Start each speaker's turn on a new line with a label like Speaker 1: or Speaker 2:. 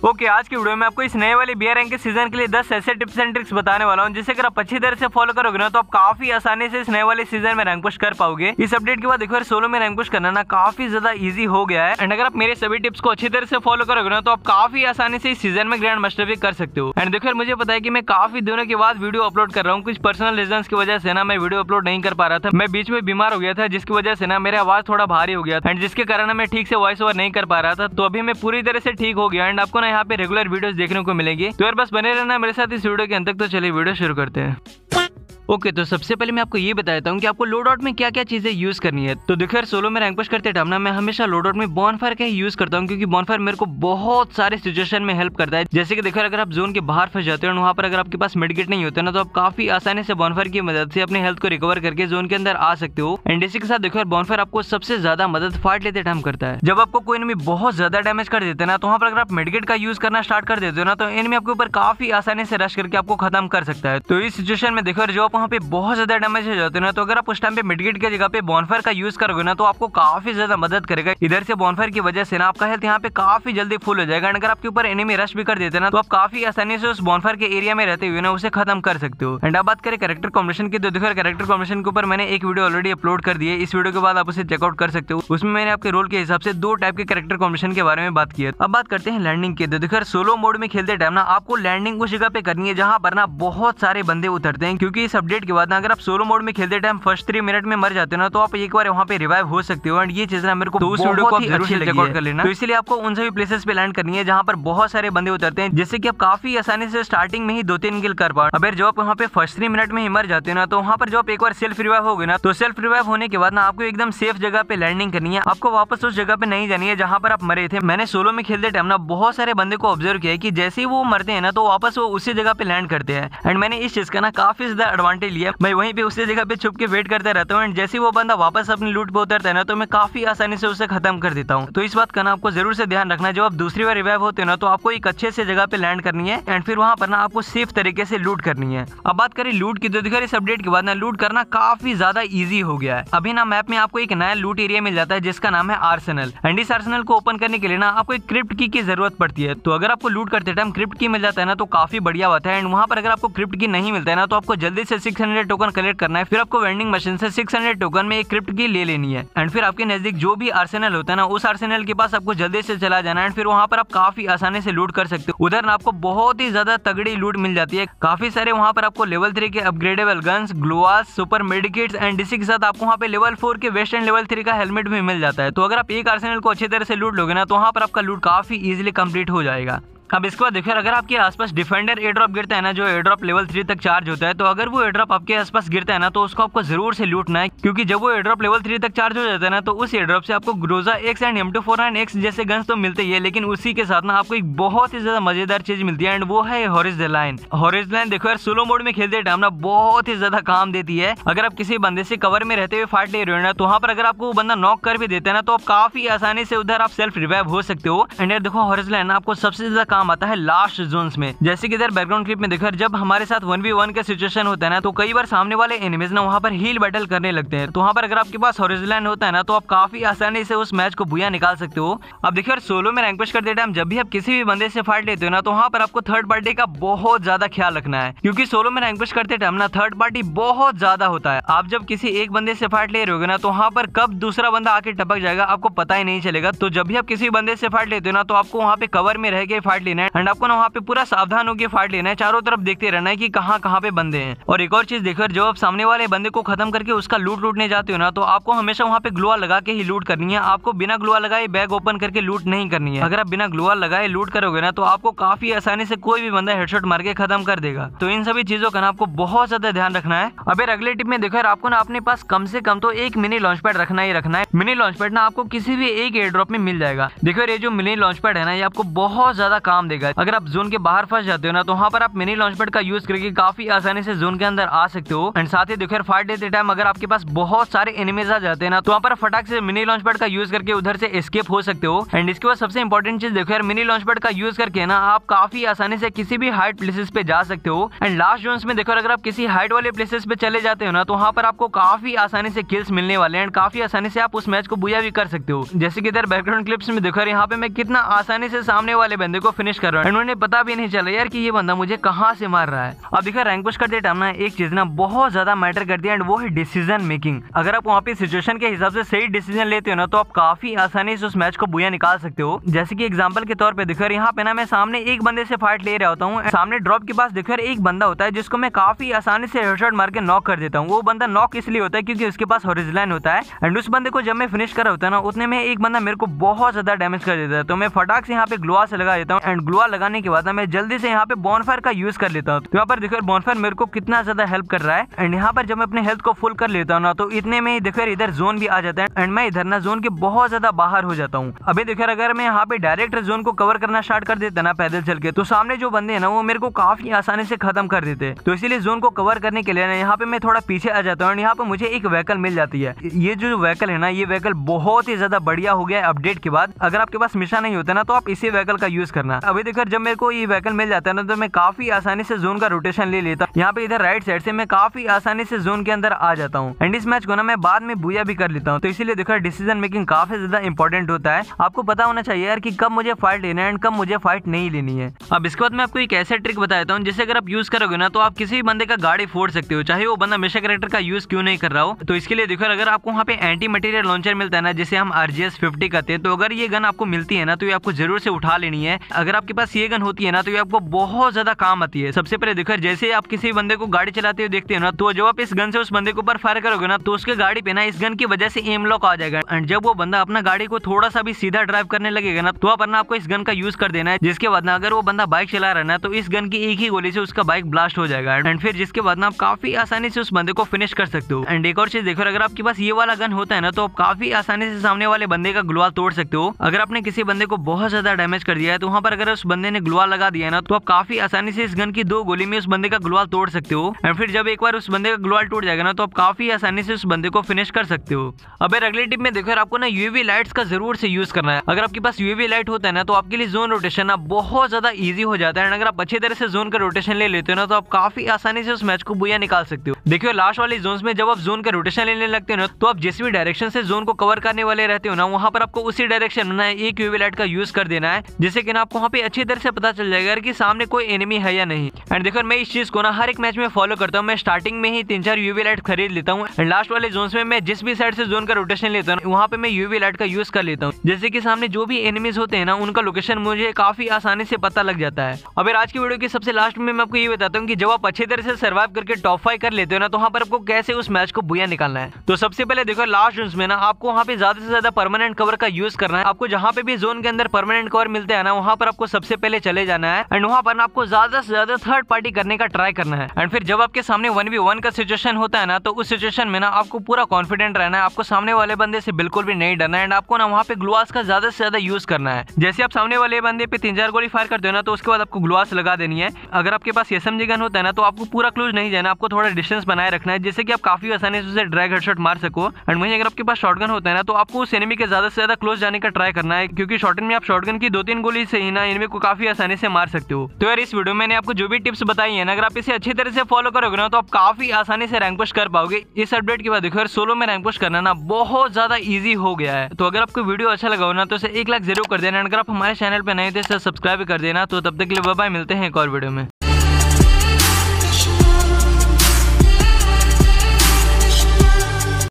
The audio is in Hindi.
Speaker 1: ओके, आज की वीडियो में आपको इस नए वाले बीआर रैंक के सीजन के लिए 10 ऐसे टिप्स एंड ट्रिक्स बताने वाला हूं, जिसे अगर आप अच्छी तरह से फॉलो करोगे ना तो आप काफी आसानी से इस नए वाले सीजन में रैंक पुश कर पाओगे। इस अपडेट के बाद देखो यार, सोलो में रैंक पुश करना ना काफी ज्यादा इजी हो गया है। एंड अगर आप मेरे सभी टिप्स को अच्छी तरह से फॉलो करोगे ना तो आप काफी आसानी से इस सीजन में ग्रैंड मास्टर भी कर सकते हो। एंड देखो यार, मुझे पता है कि मैं काफी दिनों के बाद वीडियो अपलोड कर रहा हूँ। कुछ पर्सनल रीजंस की वजह से ना मैं वीडियो अपलोड नहीं कर पा रहा था। मैं बीच में बीमार हो गया था, जिसकी वजह से ना मेरा आवाज थोड़ा भारी हो गया था एंड जिसके कारण मैं ठीक से वॉइस ओवर नहीं कर पा रहा था। तो अभी मैं पूरी तरह से ठीक हो गया एंड आपको ना यहाँ पे रेगुलर वीडियोस देखने को मिलेंगी। तो यार बस बने रहना मेरे साथ इस वीडियो के अंत तक। तो चलिए वीडियो शुरू करते हैं। ओके, तो सबसे पहले मैं आपको ये बता देता हूँ कि आपको लोड आउट में क्या क्या चीजें यूज करनी है। तो देखो यार, सोलो में रैंक पुश करते टाइम ना मैं हमेशा लोड आउट में बॉनफायर का ही यूज करता हूँ, क्योंकि बॉनफायर मेरे को बहुत सारे सिचुएशन में हेल्प करता है। जैसे कि देखो, अगर आप जोन के बाहर फंस जाते हो और वहाँ पर अगर आपके पास मेडिकेट नहीं होता ना तो आप काफी आसानी से बॉनफायर की मदद से अपने हेल्थ को रिकवर करके जोन के अंदर आ सकते हो। एंड इसी के साथ देखो यार, बॉनफायर आपको सबसे ज्यादा मदद फाइट लेते टाइम करता है। जब आपको कोई एनिमी बहुत ज्यादा डैमेज कर देते हैं ना तो वहाँ पर अगर आप मेडिकेट का यूज करना स्टार्ट कर देते हो ना तो एनिमी आपके ऊपर काफी आसानी से रश करके आपको खत्म कर सकता है। तो इस सिचुएशन में देखो यार, जो आप वहाँ पे बहुत ज्यादा डैमेज हो जाते हैं ना तो अगर आप उस टाइम पे मिडगेट की जगह पे बॉनफायर का यूज करोगे ना तो आपको काफी ज्यादा मदद करेगा। इधर से बॉनफायर की वजह से ना आपका हेल्थ यहाँ पे काफी जल्दी फुल हो जाएगा। अगर आपके ऊपर एनिमी रश भी कर देते हैं ना तो आप काफी आसानी से उस बॉनफायर के एरिया में रहते हुए ना उसे खत्म कर सकते हो। एंड अब बात करें कैरेक्टर कॉम्बिनेशन की, तो देखो कैरेक्टर कॉम्बिनेशन के ऊपर मैंने एक वीडियो ऑलरेडी अपलोड कर दी है। इस वीडियो के बाद आप उसे चेकआउट कर सकते हो। उसमें मैंने आपके रोल के हिसाब से 2 टाइप के कैरेक्टर कॉम्बिनेशन के बारे में बात की है। अब बात करते हैं लैंडिंग की। तो देखो सोलो मोड में खेलते टाइम ना आपको लैंडिंग उस जगह पे करनी है जहां पर ना बहुत सारे बंदे उतरते हैं, क्योंकि इस अपडेट के बाद ना अगर आप सोलो मोड में खेलते टाइम फर्स्ट 3 मिनट में मर जाते हो ना तो आप एक बार वहाँ पे रिवाइव हो सकते हो। एंड ये चीज ना मेरे को उस वीडियो को जरूर से चेकआउट कर लेना। तो इसलिए आपको उन सभी प्लेसेस पे लैंड करनी है जहाँ पर बहुत सारे बंदे उतरते हैं, जिससे कि आप काफी आसानी से स्टार्टिंग में ही 2-3 किल कर पाओ। अब जब आप वहाँ पे फर्स्ट 3 मिनट में ही मर जाते हो ना तो वहाँ पर जो आप एक बार सेल्फ रिवाइव हो गए ना तो सेल्फ रिवाइव होने के बाद ना आपको एकदम सेफ जगह पे लैंडिंग करनी है। आपको वापस उस जगह पे नहीं जानी है जहाँ पर आप मरे थे। मैंने सोलो में खेलते टाइम ना बहुत सारे बंदे को ऑब्जर्व किया है कि जैसे ही वो मरते हैं ना तो वापस वो उसी जगह पे लैंड करते हैं। एंड मैंने इस चीज का ना काफी ज्यादा एडवांटेज लिया। मैं वहीं पे उसी जगह पे छुप के वेट करता रहता हूँ एंड जैसे वो बंदा वापस अपनी लूट पे उतरता है ना तो मैं काफी आसानी से उसे खत्म कर देता हूँ। तो इस बात का ना आपको जरूर से ध्यान रखना है। जब आप दूसरी बार रिवाइव होते हो ना तो आपको एक अच्छे से जगह पे लैंड करनी है एंड फिर वहाँ पर ना आपको सेफ तरीके से लूट करनी है। अब बात करें लूट की, तो देखो इस अपडेट के बाद ना लूट करना काफी ज्यादा इजी हो गया है। अभी ना मैप में आपको एक नया लूट एरिया मिल जाता है जिसका नाम है आर्सेनल। एंड इस आर्सेनल को ओपन करने के लिए ना आपको एक क्रिप्ट की जरूरत पड़ती है। तो अगर आपको लूट करते टाइम क्रिप्ट की मिल जाता है ना तो काफी बढ़िया बात है। एंड वहाँ पर अगर आपको क्रिप्ट की नहीं मिलता है ना तो आपको जल्दी से 600 टोकन कलेक्ट करना है। फिर आपको वेंडिंग मशीन से 600 टोकन में एक क्रिप्ट की ले लेनी है एंड फिर आपके नजदीक जो भी आर्सेनल होता है ना उस आर्सेनल के पास आपको जल्दी से चला जाना है। फिर वहाँ पर आप काफी आसानी से लूट कर सकते हो। उधर ना आपको बहुत ही ज्यादा तगड़ी लूट मिल जाती है। काफी सारे वहाँ पर आपको लेवल 3 के upgradeable guns, gloo walls, super medkits and इसी के साथ आपको वहाँ पे लेवल 4 के वेस्ट एंड लेवल 3 का हेलमेट भी मिल जाता है। तो अगर आप एक आर्सेनल को अच्छी तरह से लूट लोगे ना तो वहाँ पर आपका लूट काफी इजिली कंप्लीट हो जाएगा। अब इसके बाद देखिए, अगर आपके आसपास डिफेंडर एयर ड्रॉप गिरता है ना, जो एयर ड्रॉप लेवल 3 तक चार्ज होता है, तो अगर वो एयर ड्रॉप आपके आसपास गिरता है ना तो उसको आपको जरूर से लूटना है, क्योंकि जब वो एयर ड्रॉप लेवल 3 तक चार्ज हो जाता है ना तो उस एयर ड्रॉप से आपको ग्रोजा एक्स एंड M249X जैसे गन्स तो मिलते ही है, लेकिन उसी के साथ ना आपको एक बहुत ही ज्यादा मजेदार चीज मिलती है एंड वो है हॉरिजॉन्टल लाइन। हॉरिजॉन्टल लाइन देखो यार, सोलो मोड में खेलते टाइम ना बहुत ही ज्यादा काम देती है। अगर आप किसी बंदे से कवर में रहते हुए फाइट ले रहे हो ना तो वहाँ पर अगर आपको वो बंदा नॉक कर भी देता है ना तो आप काफी आसानी से उधर आप सेल्फ रिवाइव हो सकते हो। एंड यार देखो, हॉरिजॉन्टल लाइन आपको सबसे ज्यादा काम आता है लास्ट जोन्स में। जैसे कि इधर बैकग्राउंड क्लिप में देखो, जब हमारे साथ 1v1 का सिचुएशन होता है ना तो कई बार सामने वाले एनिमीज ना वहाँ पर हील बैटल करने लगते हैं। तो वहाँ पर अगर आपके पास हॉरिजॉन्टल लाइन होता है ना तो आप काफी आसानी से उस मैच को बुया निकाल सकते हो। अब देखिए, सोलो में रैंक पुश करते टाइम जब भी आप किसी भी बंदे से फाइट लेते हो ना तो वहाँ पर आपको थर्ड पार्टी का बहुत ज्यादा ख्याल रखना है, क्योंकि सोलो में रैंक पुश करते टाइम ना थर्ड पार्टी बहुत ज्यादा होता है। आप जब किसी एक बंदे से फाइट ले रहे हो ना तो वहाँ पर कब दूसरा बंदा आके टपक जाएगा आपको पता ही नहीं चलेगा। तो जब भी आप किसी बंदे से फाइट लेते हो ना तो आपको वहाँ पे कवर में रह के फाइट लेना है एंड आपको ना वहाँ पे पूरा सावधान होकर फाइट लेना है। चारों तरफ देखते रहना है कि कहाँ पे बंदे हैं। और एक और चीज देखो, जब आप सामने वाले बंदे को खत्म करके उसका लूट लूटने जाते हो ना तो आपको हमेशा वहाँ पे ग्लूआ लगा के ही लूट करनी है। आपको बिना ग्लूआ लगाए बैग ओपन करके लूट नहीं करनी है। अगर आप बिना ग्लूआ लगाए लूट करोगे ना तो आपको काफी आसानी से कोई भी बंदा हेडशॉट मार के खत्म कर देगा। तो इन सभी चीजों का ना आपको बहुत ज्यादा ध्यान रखना है। अब अगले टिप में देखो यार, आपको ना अपने पास कम से कम तो एक मिनी लॉन्च पैड रखना ही रखना है। मिनी लॉन्च पैड ना आपको किसी भी एक एयर ड्रॉप में मिल जाएगा। देखो ये जो मिनी लॉन्च पैड है ना, ये आपको बहुत ज्यादा काम देगा। अगर आप जोन के बाहर फंस जाते हो ना तो वहाँ पर आप मिनी लॉन्च पैड का यूज करके काफी आसानी से जोन के अंदर आ सकते हो। एंड साथ ही देखो यार, फाइट लेते टाइम अगर आपके पास बहुत सारे एनिमीज आ जाते हैं ना तो वहाँ पर फटाक से मिनी लॉन्च पैड का यूज करके उधर से एस्केप हो सकते हो। एंड इसके बाद सबसे इंपॉर्टेंट चीज देखो यार, मिनी लॉन्च पैड का यूज करके ना आप काफी आसानी से किसी भी हाइट प्लेसेस पे जा सकते हो। एंड लास्ट जोन्स में देखो, अगर आप किसी हाइट वाले प्लेसेस पे चले जाते हो ना तो वहाँ पर आपको काफी आसानी से किल्स मिलने वाले हैं एंड काफी आसानी से आप उस मैच को बुया भी कर सकते हो। जैसे कि इधर बैकग्राउंड क्लिप्स में देखो, यहाँ पे मैं कितना आसानी से सामने वाले बंदे को फिनिश कर रहा हूँ। उन्हें पता भी नहीं चला यार कि ये बंदा मुझे कहाँ से मार रहा है। अब देखो रैंक पुश करते टाइम ना एक चीज ना बहुत ज्यादा मैटर करती है एंड वो है डिसीजन मेकिंग। अगर आप वहाँ पे सिचुएशन के हिसाब से सही डिसीजन लेते हो ना तो आप काफी आसानी से उस मैच को बुया निकाल सकते हो। जैसे कि एग्जांपल के तौर पे देखो यहाँ पे ना मैं सामने एक बंदे से फाइट ले रहा होता हूँ, सामने ड्रॉप के पास देखो एक बंदा होता है जिसको मैं काफी आसानी से हेडशॉट मार के नॉक कर देता हूँ। वो बंदा नॉक इसलिए होता है क्योंकि उसके पास हॉरिजॉन्टल होता है एंड उस बंदे को जब मैं फिनिश कर रहा होता है ना उतने में एक बंदा मेरे को बहुत ज्यादा डैमेज कर देता है। तो मैं फटाक से यहाँ पे ग्लुआ से लगा देता हूँ एंड ग्लुआ लगाने के बाद मैं जल्दी से यहाँ पे बॉनफायर का यूज कर लेता हूँ। तो यहाँ पर देखो बॉनफायर मेरे को कितना ज्यादा हेल्प कर रहा है एंड यहाँ पर जब मैं अपने हेल्थ को फुल कर लेता हूँ ना तो इतने में देखो इधर जोन भी आ जाता है एंड मैं इधर ना जोन के बहुत ज्यादा बाहर हो जाता हूँ। अभी देखो अगर मैं यहाँ पे डायरेक्ट जोन को कवर करना स्टार्ट कर देता ना पैदल चल के तो सामने जो बंदे हैं ना वो मेरे को काफी आसानी से खत्म कर देते। तो इसीलिए जोन को कवर करने के लिए ना यहाँ पे मैं थोड़ा पीछे आ जाता हूँ। यहाँ पे मुझे एक व्हीकल मिल जाती है। ये जो व्हीकल है ना ये व्हीकल बहुत ही ज्यादा बढ़िया हो गया है अपडेट के बाद। अगर आपके पास मिशन नहीं होता ना तो आप इसी व्हीकल का यूज करना। अभी देखो जब मेरे को ये व्हीकल मिल जाता है ना तो मैं काफी आसानी से जोन का रोटेशन ले लेता हूँ। यहाँ पे इधर राइट साइड से मैं काफी आसानी से जोन के अंदर आ जाता हूँ एंड इस मैच को ना मैं बाद में बुया भी कर लेता हूँ। तो इसीलिए देखो डिसीजन मेकिंग काफी ज्यादा इंपॉर्टेंट होता है। आपको पता होना चाहिए यार कि कब मुझे फाइट लेना है एंड कब मुझे फाइट नहीं लेनी है। अब इसके बाद मैं आपको एक ऐसा ट्रिक बता देता हूँ जिसे अगर आप यूज करोगे ना तो आप किसी भी बंदे का गाड़ी फोड़ सकते हो, चाहे वो बंदा मिशन कैरेक्टर का यूज क्यों नहीं कर रहा हो। तो इसके लिए देखो अगर आपको वहाँ पे एंटी मटेरियल लॉन्चर मिलता है ना जिसे हम RGS 50 कहते हैं, तो अगर ये गन आपको मिलती है ना तो ये आपको जरूर से उठा लेनी है। अगर आपके पास ये गन होती है ना तो ये आपको बहुत ज्यादा काम आती है। सबसे पहले देखो जैसे आप किसी बंदे को गाड़ी चलाते हुए देखते हो ना तो जब आप इस गन से उस बंदे के ऊपर फायर करोगे ना तो उसके गाड़ी पे ना इस गन की वजह से एम लॉक आ जाएगा एंड जब वो बंदा अपना गाड़ी को थोड़ा सा भी सीधा ड्राइव करने लगेगा ना तो आप आपको इस गन का यूज कर देना है। जिसके बाद ना अगर वो बंदा बाइक चला रहा है ना तो इस गन की एक ही गोली से उसका बाइक ब्लास्ट हो जाएगा एंड फिर जिसके बाद ना आप काफी आसानी से उस बंदे को फिनिश कर सकते हो। एंड एक और चीज देखो अगर आपके पास ये वाला गन होता है ना तो आप काफी आसानी से सामने वाले बंदे का ग्लुआल तोड़ सकते हो। अगर आपने किसी बंदे को बहुत ज्यादा डैमेज कर दिया है तो वहाँ पर अगर उस बंदे ने ग्लुआल लगा दिया है ना तो आप काफी आसानी से इस गन की 2 गोली में उस बंदे का ग्लुआल तोड़ सकते हो एंड फिर जब एक बार उस बंदे का ग्लुआल टूट जाएगा ना तो आप काफी आसानी से उस बंदे को फिनिश कर सकते हो। अब अगले टिप में देखो आपको ना यूवी लाइट्स का जरूर से यूज करना है। अगर आपके पास यूवी लाइट होता है ना तो आपके लिए जोन रोटेशन ना बहुत ज्यादा इजी हो जाता है। अगर आप अच्छी तरह से जोन का रोटेशन ले लेते हो ना तो आप काफी आसानी से उस मैच को बुया निकाल सकते हो। देखिए लास्ट वाली जोन में जब आप जोन का रोटेशन लेने लगते हो ना तो आप जिस भी डायरेक्शन से जोन को कवर करने वाले रहते हो ना वहाँ पर आपको उसी डायरेक्शन में ना एक यूवी लाइट का यूज कर देना है, जिससे कि ना आपको वहाँ पे अच्छी तरह से पता चल जाएगा कि सामने कोई एनिमी है या नहीं। एंड देखो मैं इस चीज को ना हर एक मैच में फॉलो करता हूँ। मैं स्टार्टिंग में ही 3-4 यूवी लाइट खरीद लेता हूँ एंड लास्ट वाले जोन में मैं जिस भी साइड से जोन का रोटेशन लेता हूँ वहाँ पे मैं यूवी लाइट का यूज कर लेता हूँ, जैसे कि सामने जो भी एनिमीज होते हैं ना उनका लोकेशन मुझे काफी आसानी से पता लग जाता है। अब आज की वीडियो की सबसे लास्ट में मैं आपको ये बताता हूँ कि जब आप अच्छी तरह से सर्वाइव करके टॉप 5 कर लेते हो ना तो वहाँ पर आपको कैसे उस मैच को बुया निकालना है। तो सबसे पहले देखो लास्ट जोन में ना आपको वहाँ पे ज्यादा से ज्यादा परमानेंट कवर का यूज करना है। आपको जहाँ पे भी जोन के अंदर परमानेंट कवर मिलते हैं ना वहाँ पर आपको सबसे पहले चले जाना है एंड वहाँ पर आपको ज्यादा से ज्यादा थर्ड पार्टी करने का ट्राई करना है। एंड फिर जब आपके सामने 1v1 का सिचुएशन होता है ना तो उस सिचुएशन में ना आपको पूरा कॉन्फिडेंट रहना है। आपको सामने वाले बंदे से बिल्कुल भी नहीं डरना है एंड आपको ना वहाँ पे ग्लुआस का ज्यादा से ज्यादा यूज करना है। जैसे आप सामने वाले बंदे पे 3-4 गोली फायर करते हो ना तो उसके बाद आपको ग्लुआस लगा देनी है। अगर आपके पास SMG गन होता है ना तो आपको पूरा क्लोज नहीं जाना, आपको थोड़ा डिस्टेंस बनाए रखना है जिससे कि आप काफी आसानी से उसे ड्रैग हेडशॉट मार सको। एंड वहीं अगर आपके पास शॉटगन होता है ना तो आपको उस एनिमी के ज्यादा से ज्यादा क्लोज जाने का ट्राई करना है, क्योंकि शॉटगन में आप शॉटगन की 2-3 गोली से ही ना एनिमी को काफी आसानी से मार सकते हो। तो यार इस वीडियो में मैंने आपको जो भी टिप्स बताई है ना अगर आप इसे अच्छी तरह से फॉलो करोगे ना तो आप काफी आसानी से रैंक पुश कर पाओगे। इस अपडेट के बाद देखो यार सोलो में रैंक पुश करना ना बहुत ज्यादा इजी हो गया है। तो अगर आपको वीडियो अच्छा लगा हो ना तो इसे 1 लाख जरूर कर देना। अगर आप हमारे चैनल पे नए थे तो सब्सक्राइब कर देना। तो तब तक के लिए बाय बाय, मिलते हैं एक और वीडियो में।